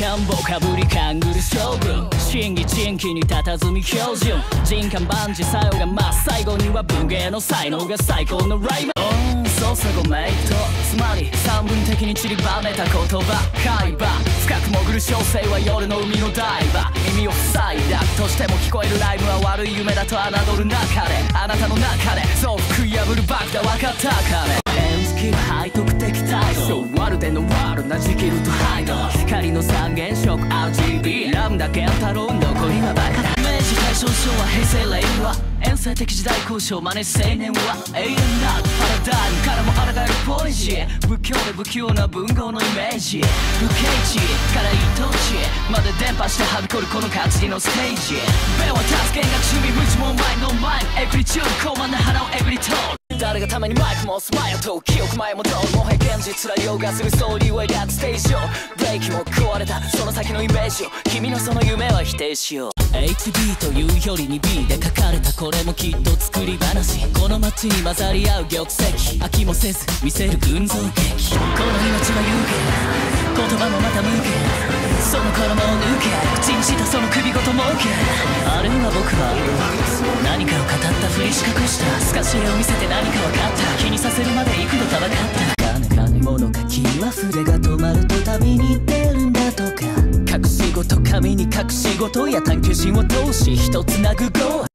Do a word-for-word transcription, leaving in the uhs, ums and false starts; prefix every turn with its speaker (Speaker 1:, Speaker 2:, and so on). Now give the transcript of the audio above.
Speaker 1: ンボかぶり勘ぐる将軍審議珍奇に佇み標準人感万事作用が真っ最後には文芸の才能が最高のライマーうんそうさごめいとつまり三分的に散りばめた言葉海馬深く潜る小生は夜の海のダイバー耳を塞いだとしても聞こえるライブは悪い夢だと侮る中であなたの中で増幅破るバカだ分かったかね円付きは背徳的態度ワルでのワールなじきるとハイド光の三原色 アールジービー ラムダ源太郎残りはバカだ明治大正昭和平成令和遠征的時代交渉真似し青年は永遠なパラダイムからも抗えるポリシー不況で不器用な文豪のイメージ不景気から一等地まで伝播してはびこるこの活字のステージ弁は助け学趣味無知も前の前エブリチューン高慢な花をエブリトーン誰がためにマイクも押す前と記憶前もどうもはや現実ら凌駕するストーリーはやステージをブレーキも壊れたその先のイメージを君のその夢は否定しよう エイチビー というよりに ビー で書かれたこれもきっと作り話この街に混ざり合う玉石飽きもせず見せる群像劇この命は有限言葉もまた無限その衣を抜け口にしたその首ごと儲けあるいは僕は何かを語ったふりし隠した透かし絵を見せて何か分かった気にさせるまで幾度と分かった金金物書きは筆が止まると旅に出るんだとか隠し事紙に隠し事や探求心を通し一つなぐゴー